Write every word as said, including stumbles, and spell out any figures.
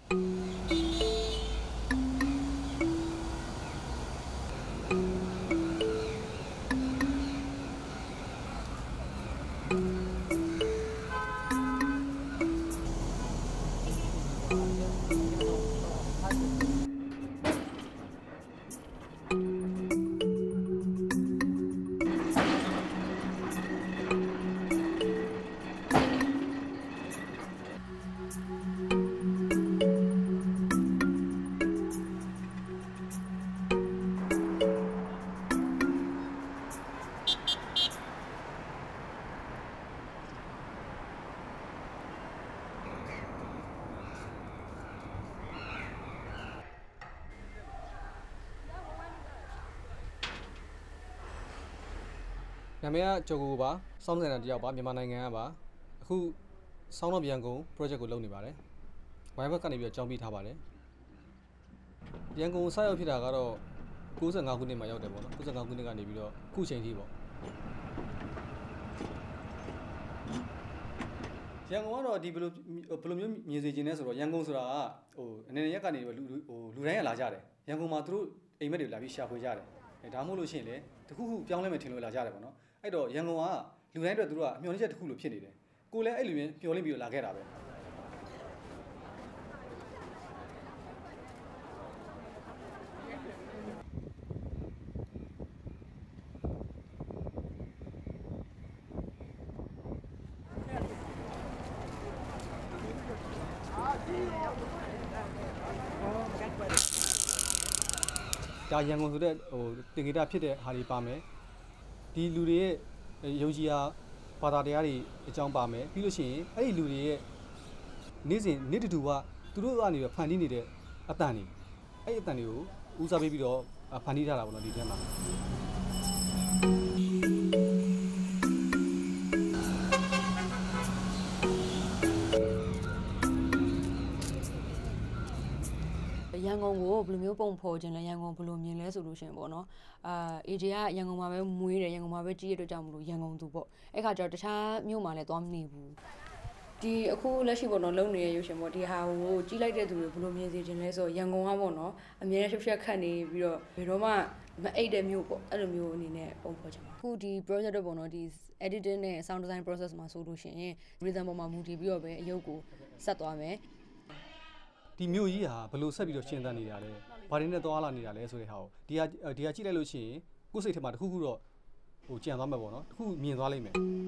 နာမည်ကကျော်ကိုပါစောင်းစင်တာတယောက်ပါမြန်မာနိုင်ငံကပါအခုစောင်းတော့ပြန်ကုန် project ကိုလုပ်နေပါတယ်။ web ကနေပြီးတော့ကြောင်းပြီးထားပါတယ်။ပြန်ကုန်စရောက်ဖြစ်တာကတော့၉၅ခုနှစ်မှာရောက်တယ်ပေါ့နော်။၉၅ခုနှစ်ကနေပြီးတော့ခုချိန်ထိပေါ့။ရန်ကုန်ကတော့ဒီဘယ်လိုဘယ်လိုမျိုးမြင်စေချင်လဲဆိုတော့ရန်ကုန်ဆိုတာကဟိုအနေနဲ့ရက်ကနေပြီးလူဟိုလူတိုင်းကလာကြတယ်။ရန်ကုန်မှာသူတို့အိမ်မက်တွေလာပြီးရှာဖွေကြတယ်။အဲဒါမှမဟုတ်လို့ရှိရင်လေတခုခုပြောင်းလဲမယ်ထင်လို့လာကြတယ်ပေါ့နော်။အဲ့တော့ရန်ကုန်ကလူတိုင်းအတွက်သူတို့ကအမျှော်လင့်ချက်တစ်ခုလိုဖြစ်နေတယ်ကိုလည်းအဲ့လိုမျိုးမျှော်လင့်ပြီးတော့လာခဲ့တာပဲဒါရန်ကုန်ဆိုတဲ့ဟိုတင်ဂီတာဖြစ်တဲ့ဟာတွေပါမယ်ဒီလူတွေရဲ့ယုံကြည်ရာဘာသာတရားတွေအကြောင်းပါမယ်ပြီးလို့ရှိရင်အဲ့ဒီလူတွေရဲ့နေ့စဉ်နေ့တူကသူတို့ကနေဖန်တီးနေတဲ့အတန်တွေအဲ့ဒီအတန်တွေကိုဦးစားပေးပြီးတော့ဖန်တီးထားတာပေါ့နော်ဒီထဲမှာရန်ကုန်ကိုဘယ်လိုမျိုးပုံဖော်ခြင်းလဲရန်ကုန်ဘယ်လိုမြင်လဲဆိုလို့ရှင်ပေါ့နော်အာအေဂျီကရန်ကုန်မှာပဲမွေးတယ်ရန်ကုန်မှာပဲကြီးရတဲ့ကြောင့်မလို့ရန်ကုန်သူပေါ့အဲ့ခါကျတော့တခြားမြို့မှာလည်းသွားမနေဘူးဒီအခုလက်ရှိပေါ့နော်လုံနေတဲ့ရုပ်ရှင်ပေါ့ဒီဟာကိုကြီးလိုက်တဲ့သူတွေဘယ်လိုမြင်စေခြင်းလဲဆိုတော့ရန်ကုန်ကပေါ့နော်အများနဲ့ဖြတ်ဖြတ်ခတ်နေပြီးတော့ဘယ်တော့မှမအိတ်တဲ့မြို့ပေါ့အဲ့လိုမျိုးအနေနဲ့ပုံဖော်ခြင်းအခုဒီ project တော့ပေါ့နော်ဒီ editing နဲ့ sound design process မှာဆိုလို့ရှိရင် rhythm ပေါ်မှာမူတည်ပြီးတော့ပဲအရုပ်ကိုဆက်သွားမယ်ဒီမျိုးကြီးဟာဘယ်လိုဆက်ပြီးတော့ရှင်းသတ်နေတာလဲဘာတွေနဲ့သွားလာနေတာလဲဆိုတဲ့ဟာကိုဒီဟာဒီဟာကြည့်လိုက်လို့ရှိရင်ကိုယ်စိတ်ထဲမှာတခုခုတော့ဟိုကြံသွားမှာပေါ့နော်တခုမြင်သွားလိမ့်မယ်